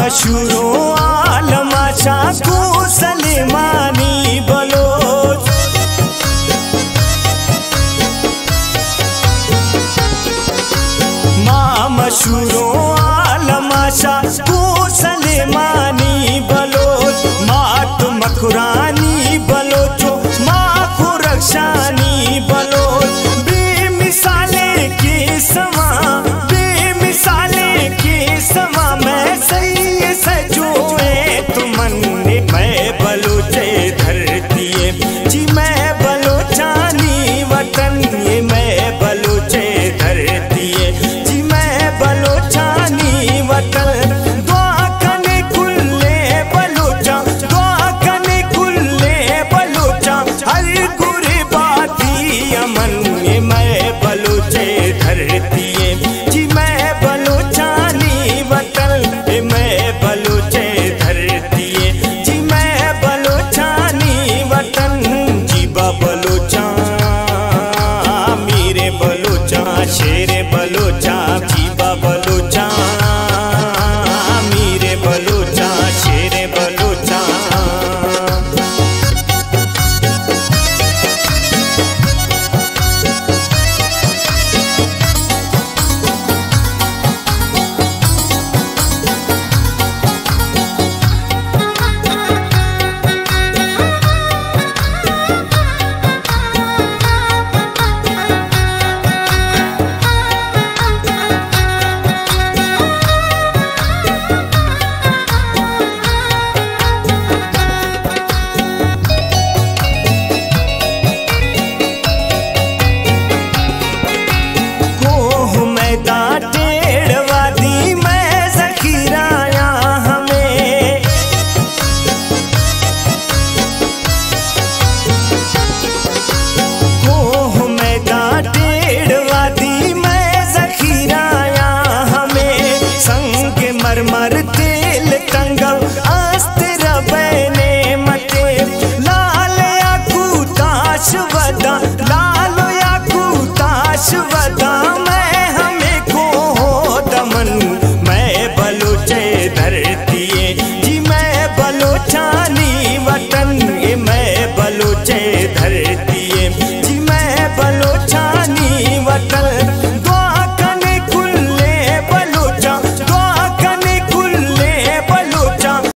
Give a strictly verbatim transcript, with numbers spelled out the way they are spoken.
मशहूरो आलमा शाकू सलेमानी Bloch. माँ मशहूरो आलमा शाकू सलेमानी Bloch. मात मकुरानी बलोचो माँ को रक्षानी बलोच। बेमिसाले के समा बेमिसाले के समा मैं सही सजोए तुमन मैं बलोचे धरती जी मैं बलोचानी वतन ये मैं बलोचे धरती जी मैं बलोचानी वतन। दुआ कने कुल्ले बलोचा दुआ कने कुल्ले बलोचा हर गुरे बाती अमन ये मैं बलोचे धरती जी मैं बलोचानी वतन ये मैं बलोचे धरती जी मैं बलोचानी वतन। जीबा बलोचा मेरे बलोचा शेरे बलोचा